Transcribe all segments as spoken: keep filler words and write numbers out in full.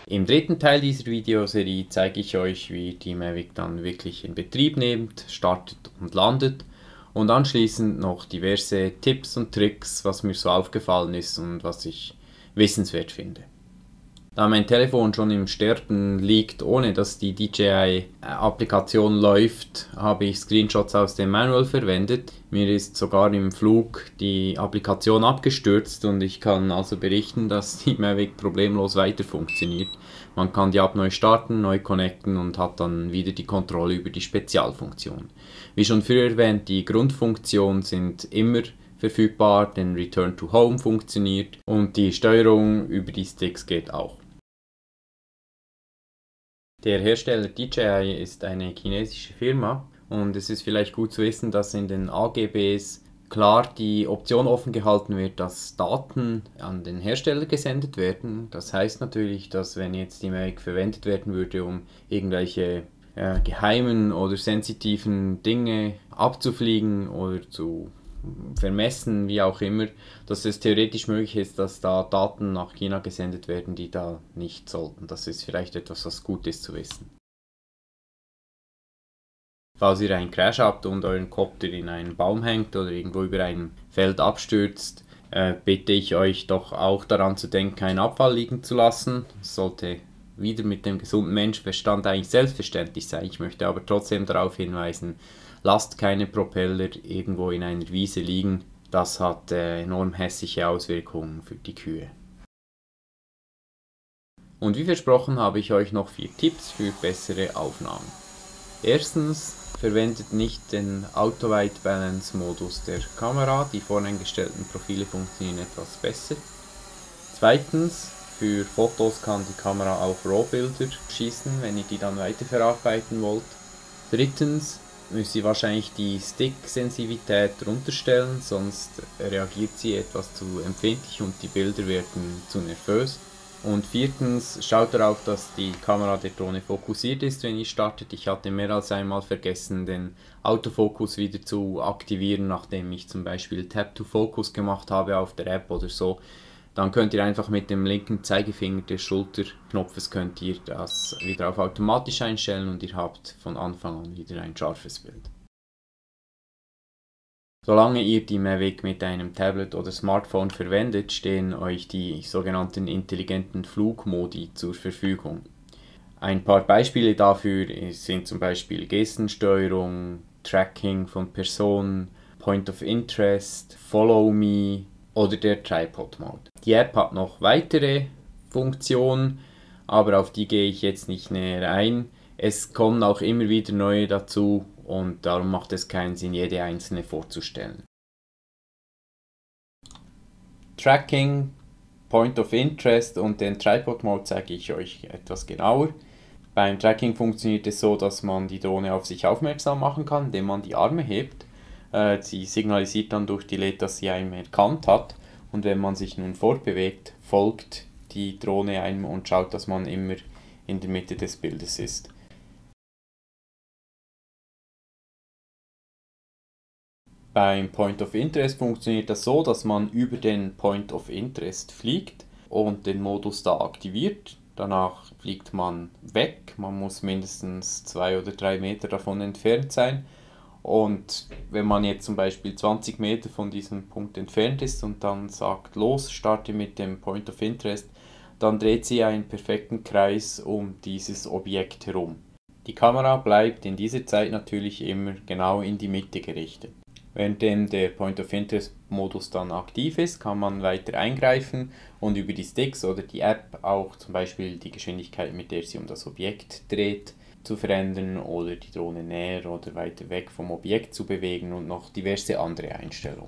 Im dritten Teil dieser Videoserie zeige ich euch, wie ihr die Mavic dann wirklich in Betrieb nehmt, startet und landet und anschließend noch diverse Tipps und Tricks, was mir so aufgefallen ist und was ich wissenswert finde. Da mein Telefon schon im Sterben liegt, ohne dass die D J I-Applikation läuft, habe ich Screenshots aus dem Manual verwendet. Mir ist sogar im Flug die Applikation abgestürzt und ich kann also berichten, dass die Mavic problemlos weiter funktioniert. Man kann die App neu starten, neu connecten und hat dann wieder die Kontrolle über die Spezialfunktion. Wie schon früher erwähnt, die Grundfunktionen sind immer verfügbar, denn Return to Home funktioniert und die Steuerung über die Sticks geht auch. Der Hersteller D J I ist eine chinesische Firma und es ist vielleicht gut zu wissen, dass in den A G Bs klar die Option offen gehalten wird, dass Daten an den Hersteller gesendet werden. Das heißt natürlich, dass wenn jetzt die Mavic verwendet werden würde, um irgendwelche äh, geheimen oder sensitiven Dinge abzufliegen oder zu vermessen, wie auch immer, dass es theoretisch möglich ist, dass da Daten nach China gesendet werden, die da nicht sollten. Das ist vielleicht etwas, was gut ist zu wissen. Falls ihr einen Crash habt und euren Kopter in einen Baum hängt oder irgendwo über ein Feld abstürzt, äh, bitte ich euch doch auch daran zu denken, keinen Abfall liegen zu lassen. Das sollte wieder mit dem gesunden Menschenverstand eigentlich selbstverständlich sein. Ich möchte aber trotzdem darauf hinweisen, lasst keine Propeller irgendwo in einer Wiese liegen. Das hat äh, enorm hässliche Auswirkungen für die Kühe. Und wie versprochen habe ich euch noch vier Tipps für bessere Aufnahmen. Erstens, verwendet nicht den Auto White Balance Modus der Kamera, die voreingestellten Profile funktionieren etwas besser. Zweitens, für Fotos kann die Kamera auch RAW-Bilder schießen, wenn ihr die dann weiterverarbeiten wollt. Drittens, müsst ihr wahrscheinlich die Stick-Sensitivität runterstellen, sonst reagiert sie etwas zu empfindlich und die Bilder werden zu nervös. Und viertens, schaut darauf, dass die Kamera der Drohne fokussiert ist, wenn ihr startet. Ich hatte mehr als einmal vergessen, den Autofokus wieder zu aktivieren, nachdem ich zum Beispiel Tap to Focus gemacht habe auf der App oder so. Dann könnt ihr einfach mit dem linken Zeigefinger des Schulterknopfes könnt ihr das wieder auf automatisch einstellen und ihr habt von Anfang an wieder ein scharfes Bild. Solange ihr die Mavic mit einem Tablet oder Smartphone verwendet, stehen euch die sogenannten intelligenten Flugmodi zur Verfügung. Ein paar Beispiele dafür sind zum Beispiel Gestensteuerung, Tracking von Personen, Point of Interest, Follow Me oder der Tripod Mode. Die App hat noch weitere Funktionen, aber auf die gehe ich jetzt nicht näher ein. Es kommen auch immer wieder neue dazu und darum macht es keinen Sinn, jede einzelne vorzustellen. Tracking, Point of Interest und den Tripod Mode zeige ich euch etwas genauer. Beim Tracking funktioniert es so, dass man die Drohne auf sich aufmerksam machen kann, indem man die Arme hebt. Äh, sie signalisiert dann durch die L E D, dass sie einen erkannt hat. Und wenn man sich nun fortbewegt, folgt die Drohne einem und schaut, dass man immer in der Mitte des Bildes ist. Beim Point of Interest funktioniert das so, dass man über den Point of Interest fliegt und den Modus da aktiviert. Danach fliegt man weg, man muss mindestens zwei oder drei Meter davon entfernt sein. Und wenn man jetzt zum Beispiel zwanzig Meter von diesem Punkt entfernt ist und dann sagt, los, starte mit dem Point of Interest, dann dreht sie einen perfekten Kreis um dieses Objekt herum. Die Kamera bleibt in dieser Zeit natürlich immer genau in die Mitte gerichtet. Währenddem der Point of Interest Modus dann aktiv ist, kann man weiter eingreifen und über die Sticks oder die App auch zum Beispiel die Geschwindigkeit, mit der sie um das Objekt dreht, zu verändern oder die Drohne näher oder weiter weg vom Objekt zu bewegen und noch diverse andere Einstellungen.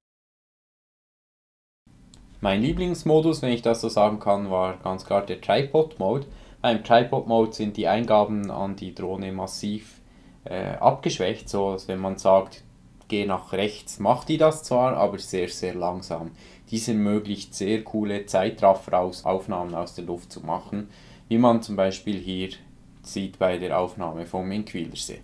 Mein Lieblingsmodus, wenn ich das so sagen kann, war ganz klar der Tripod Mode. Beim Tripod Mode sind die Eingaben an die Drohne massiv äh, abgeschwächt, so dass wenn man sagt, geh nach rechts, macht die das zwar, aber sehr sehr langsam. Dies ermöglicht sehr coole Zeitrafferaufnahmen aus der Luft zu machen, wie man zum Beispiel hier sieht bei der Aufnahme vom Inquillersee.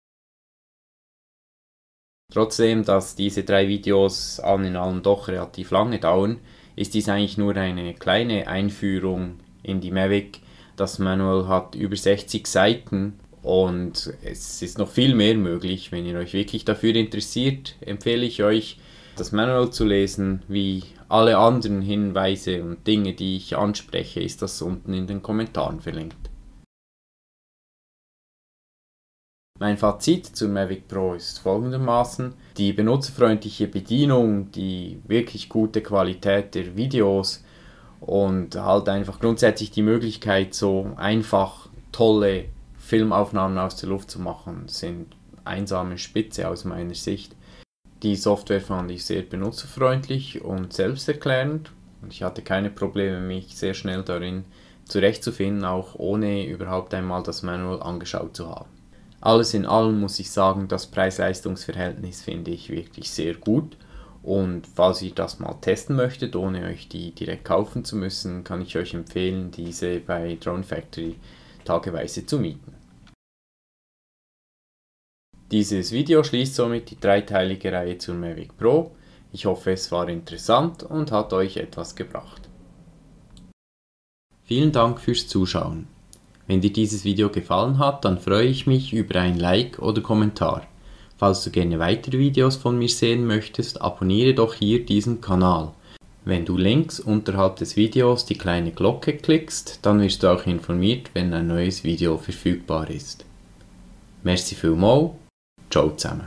Trotzdem, dass diese drei Videos allen in allem doch relativ lange dauern, ist dies eigentlich nur eine kleine Einführung in die Mavic. Das Manual hat über sechzig Seiten und es ist noch viel mehr möglich. Wenn ihr euch wirklich dafür interessiert, empfehle ich euch, das Manual zu lesen. Wie alle anderen Hinweise und Dinge, die ich anspreche, ist das unten in den Kommentaren verlinkt. Mein Fazit zur Mavic Pro ist folgendermaßen: Die benutzerfreundliche Bedienung, die wirklich gute Qualität der Videos und halt einfach grundsätzlich die Möglichkeit, so einfach tolle Filmaufnahmen aus der Luft zu machen, sind einsame Spitze aus meiner Sicht. Die Software fand ich sehr benutzerfreundlich und selbsterklärend und ich hatte keine Probleme, mich sehr schnell darin zurechtzufinden, auch ohne überhaupt einmal das Manual angeschaut zu haben. Alles in allem muss ich sagen, das Preis-Leistungs-Verhältnis finde ich wirklich sehr gut. Und falls ihr das mal testen möchtet, ohne euch die direkt kaufen zu müssen, kann ich euch empfehlen, diese bei Drone Factory tageweise zu mieten. Dieses Video schließt somit die dreiteilige Reihe zur Mavic Pro. Ich hoffe, es war interessant und hat euch etwas gebracht. Vielen Dank fürs Zuschauen. Wenn dir dieses Video gefallen hat, dann freue ich mich über ein Like oder Kommentar. Falls du gerne weitere Videos von mir sehen möchtest, abonniere doch hier diesen Kanal. Wenn du links unterhalb des Videos die kleine Glocke klickst, dann wirst du auch informiert, wenn ein neues Video verfügbar ist. Merci vielmals, ciao zusammen.